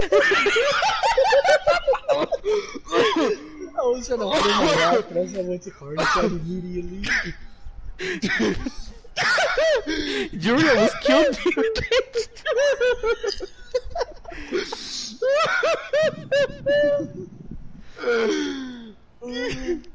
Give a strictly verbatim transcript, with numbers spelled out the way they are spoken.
I was trying to hold my rock, but as I went to card attack immediately. Yuri almost killed you.